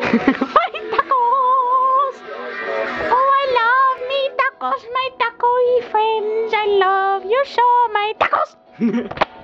My tacos! Oh, I love me tacos, my taco friends. I love you so, my tacos!